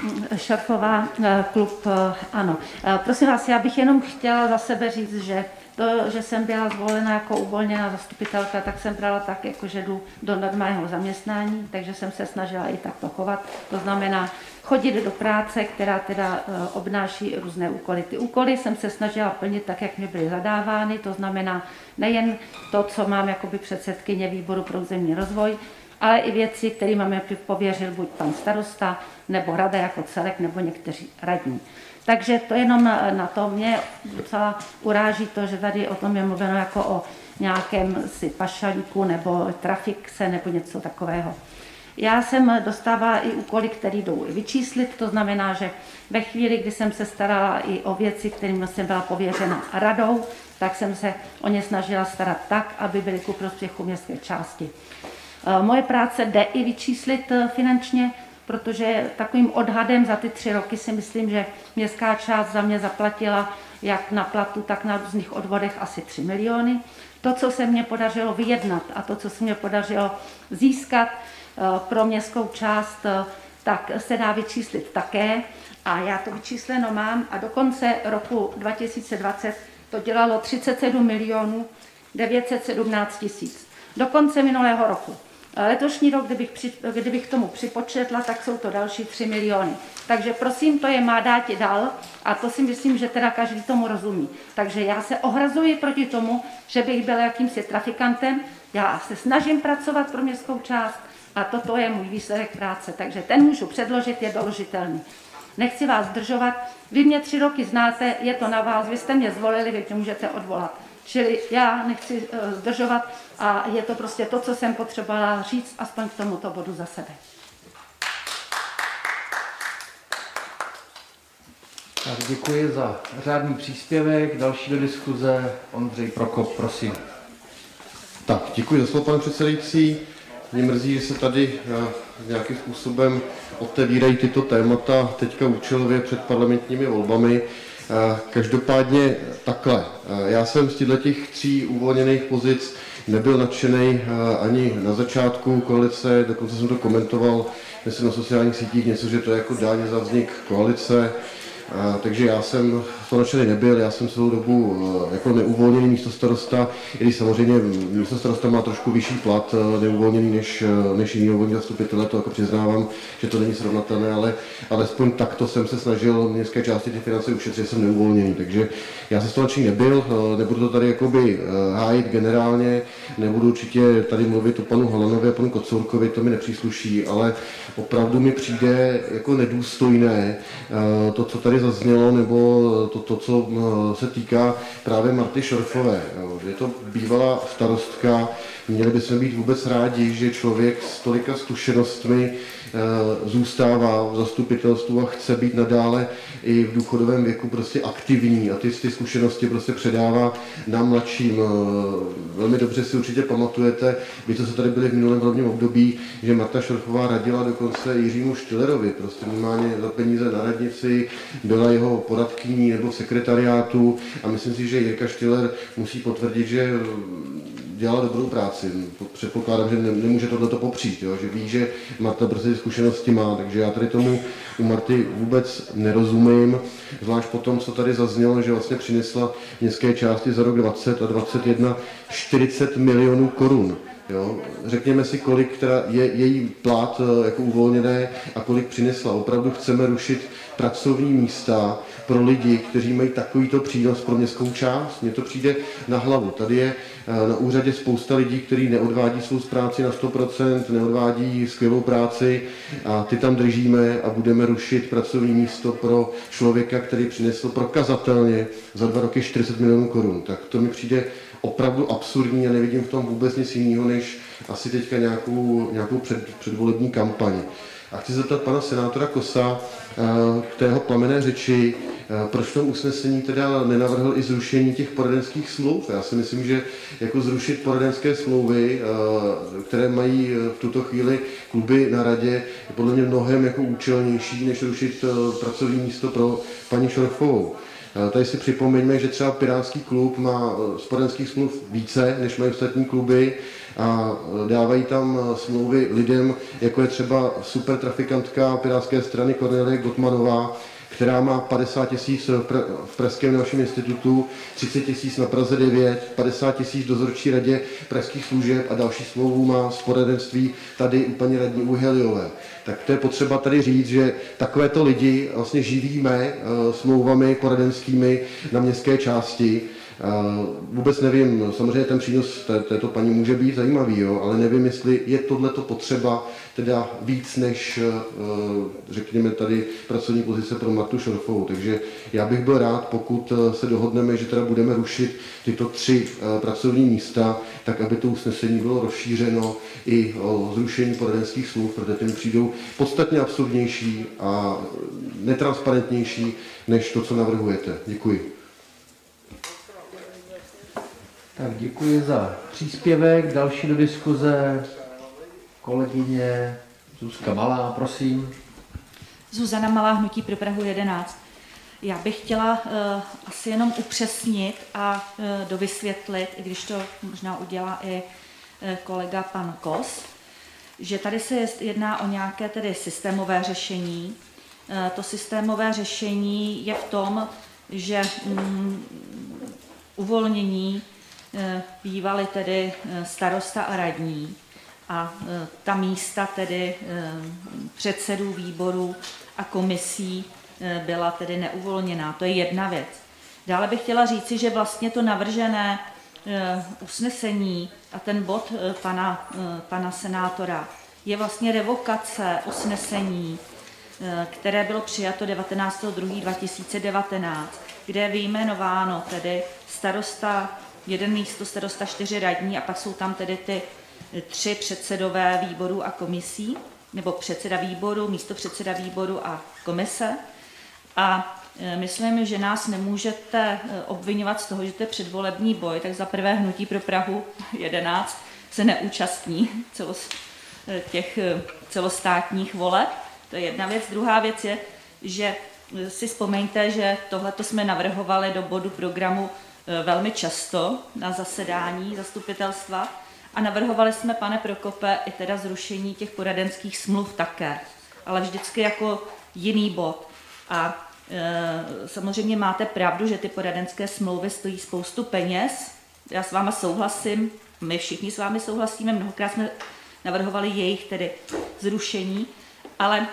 Šarfová, klub ANO. Prosím vás, já bych jenom chtěla za sebe říct, že to, že jsem byla zvolena jako uvolněná zastupitelka, tak jsem brala tak, jako že jdu do normálního zaměstnání, takže jsem se snažila i takto chovat. To znamená chodit do práce, která teda obnáší různé úkoly. Ty úkoly jsem se snažila plnit tak, jak mi byly zadávány, to znamená nejen to, co mám jakoby předsedkyně výboru pro územní rozvoj, ale i věci, které máme pověřil buď pan starosta, nebo rada jako celek, nebo někteří radní. Takže to jenom na to mě docela uráží to, že tady o tom je mluveno jako o nějakém si pašalíku nebo trafikse nebo něco takového. Já jsem dostávala i úkoly, které jdou vyčíslit, to znamená, že ve chvíli, kdy jsem se starala i o věci, kterým jsem byla pověřena radou, tak jsem se o ně snažila starat tak, aby byly ku prospěchu městské části. Moje práce jde i vyčíslit finančně, protože takovým odhadem za ty 3 roky si myslím, že městská část za mě zaplatila jak na platu, tak na různých odvodech asi 3 miliony. To, co se mně podařilo vyjednat a to, co se mně podařilo získat pro městskou část, tak se dá vyčíslit také. A já to vyčísleno mám a do konce roku 2020 to dělalo 37 milionů 917 tisíc. Do konce minulého roku. Letošní rok, kdybych tomu připočetla, tak jsou to další 3 miliony. Takže prosím, to je má dáti dal a to si myslím, že teda každý tomu rozumí. Takže já se ohrazuji proti tomu, že bych byl jakýmsi trafikantem. Já se snažím pracovat pro městskou část a toto je můj výsledek práce. Takže ten můžu předložit, je doložitelný. Nechci vás zdržovat. Vy mě 3 roky znáte, je to na vás, vy jste mě zvolili, vy mě můžete odvolat. Čili já nechci zdržovat a je to prostě to, co jsem potřebovala říct, aspoň k tomuto bodu za sebe. Tak děkuji za řádný příspěvek. Další do diskuze Ondřej Prokop, prosím. Tak, děkuji za slovo, pane předsedající. Mě mrzí, že se tady nějakým způsobem otevírají tyto témata teďka účelově před parlamentními volbami. Každopádně takhle. Já jsem z těch 3 uvolněných pozic nebyl nadšený ani na začátku koalice, dokonce jsem to komentoval myslím na sociálních sítích něco, že to je jako dáně za vznik koalice. Takže já jsem to nadšený nebyl, já jsem celou dobu jako neuvolněný místostarosta, i když samozřejmě místostarosta má trošku vyšší plat neuvolněný než jiný uvolněný zastupitelé, to jako přiznávám, že to není srovnatelné, ale alespoň takto jsem se snažil městské části ty finance ušetřit, že jsem neuvolněný, takže já jsem z toho nadšený nebyl, nebudu to tady jakoby hájit generálně, nebudu určitě tady mluvit o panu Holanovi a panu Kocourkovi, to mi nepřísluší, ale opravdu mi přijde jako nedůstojné to, co tady zaznělo, nebo to, co se týká právě Marty Šorfové. Je to bývalá starostka, měli bychom být vůbec rádi, že člověk s tolika zkušenostmi zůstává v zastupitelstvu a chce být nadále i v důchodovém věku prostě aktivní a ty zkušenosti prostě předává nám mladším. Velmi dobře si určitě pamatujete, vy, co se tady byli v minulém volebním období, že Marta Šorfová radila dokonce Jiřímu Štillerovi, prostě normálně za peníze na radnici, byla jeho poradkyní nebo v sekretariátu a myslím si, že Jirka Štiller musí potvrdit, že dělala dobrou práci. Předpokládám, že nemůže tohleto popřít, jo? Že ví, že Marta prostě zkušenosti má, takže já tady tomu u Marty vůbec nerozumím, zvlášť po tom, co tady zaznělo, že vlastně přinesla městské části za rok 20 a 21 40 milionů korun. Jo? Řekněme si, kolik teda je její plat jako uvolněné a kolik přinesla. Opravdu chceme rušit pracovní místa pro lidi, kteří mají takovýto přínos pro městskou část. Mně to přijde na hlavu. Tady je na úřadě spousta lidí, kteří neodvádí svou práci na 100%, neodvádí skvělou práci a ty tam držíme a budeme rušit pracovní místo pro člověka, který přinesl prokazatelně za 2 roky 40 milionů korun. Tak to mi přijde opravdu absurdní a nevidím v tom vůbec nic jiného, než asi teďka nějakou předvolební kampaň. A chci zeptat pana senátora Kosa k tého plamenné řeči, proč v tom usnesení teda nenavrhl i zrušení těch poradenských smluv. Já si myslím, že jako zrušit poradenské smlouvy, které mají v tuto chvíli kluby na radě, je podle mě mnohem jako účelnější, než rušit pracovní místo pro paní Šorfovou. Tady si připomeňme, že třeba Pirátský klub má spojenských smluv více, než mají ostatní kluby a dávají tam smlouvy lidem, jako je třeba supertrafikantka Pirátské strany Kornelie Gottmanová, která má 50 000 v Pražském našem institutu, 30 000 na Praze 9, 50 000 v dozorčí radě pražských služeb a další smlouvu má z poradenství tady u paní radní Uheliové. Tak to je potřeba tady říct, že takovéto lidi vlastně živíme smlouvami poradenskými na městské části. Vůbec nevím, samozřejmě ten přínos této paní může být zajímavý, jo, ale nevím, jestli je tohleto potřeba teda víc než, řekněme tady, pracovní pozice pro Martu Šorfovou. Takže já bych byl rád, pokud se dohodneme, že teda budeme rušit tyto 3 pracovní místa, tak aby to usnesení bylo rozšířeno i o zrušení poradenských smluv, protože ty přijdou podstatně absurdnější a netransparentnější než to, co navrhujete. Děkuji. Tak děkuji za příspěvek. Další do diskuze kolegyně Zuzka Malá, prosím. Zuzana Malá, Hnutí pro Prahu 11. Já bych chtěla asi jenom upřesnit a dovysvětlit, i když to možná udělá i kolega pan Kos, že tady se jedná o nějaké tedy systémové řešení. To systémové řešení je v tom, že uvolnění bývali tedy starosta a radní a ta místa tedy předsedů výborů a komisí byla tedy neuvolněná. To je jedna věc. Dále bych chtěla říci, že vlastně to navržené usnesení a ten bod pana senátora je vlastně revokace usnesení, které bylo přijato 19.2.2019, kde je vyjmenováno tedy starosta 1 místo, starosta 4 radní a pak jsou tam tedy ty 3 předsedové výborů a komisí, nebo předseda výboru, místopředseda výboru a komise. A myslím, že nás nemůžete obvinovat z toho, že to je předvolební boj, tak za prvé Hnutí pro Prahu 11 se neúčastní těch celostátních voleb. To je jedna věc. Druhá věc je, že si vzpomeňte, že tohleto jsme navrhovali do bodu programu velmi často na zasedání zastupitelstva a navrhovali jsme, pane Prokope, i teda zrušení těch poradenských smluv také, ale vždycky jako jiný bod. A samozřejmě máte pravdu, že ty poradenské smlouvy stojí spoustu peněz. Já s váma souhlasím, my všichni s vámi souhlasíme, mnohokrát jsme navrhovali jejich tedy zrušení, ale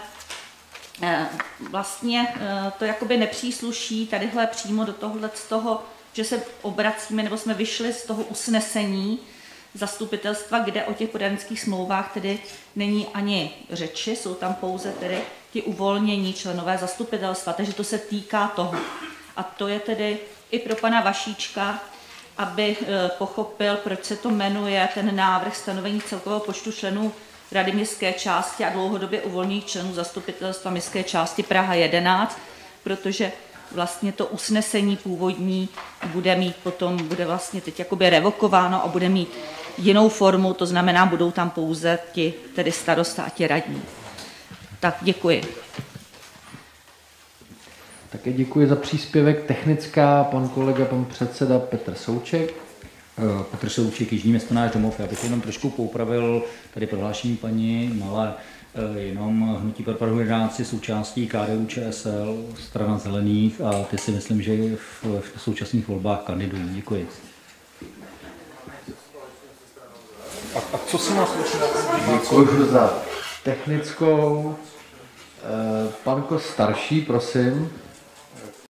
vlastně to jakoby nepřísluší tadyhle přímo do tohohle z toho, že se obracíme, nebo jsme vyšli z toho usnesení zastupitelstva, kde o těch poradenských smlouvách tedy není ani řeči, jsou tam pouze tedy ti uvolnění členové zastupitelstva, takže to se týká toho. A to je tedy i pro pana Vašíčka, aby pochopil, proč se to jmenuje ten návrh stanovení celkového počtu členů Rady městské části a dlouhodobě uvolněných členů zastupitelstva městské části Praha 11, protože vlastně to usnesení původní bude vlastně teď jakoby revokováno a bude mít jinou formu, to znamená, budou tam pouze ti tedy starosta a ti radní. Tak děkuji. Také děkuji za příspěvek. Technická, pan kolega, pan předseda Petr Souček. Petr Souček, Jižní město náš domov. Já bych jenom trošku poupravil tady prohlášení paní Malé. Jenom Hnutí pro Prahu 11 je součástí KDU-ČSL, strana zelených a ty si myslím, že v současných volbách kandidují. Děkuji. A co si nás Děkuji za technickou. Pan Kos starší, prosím.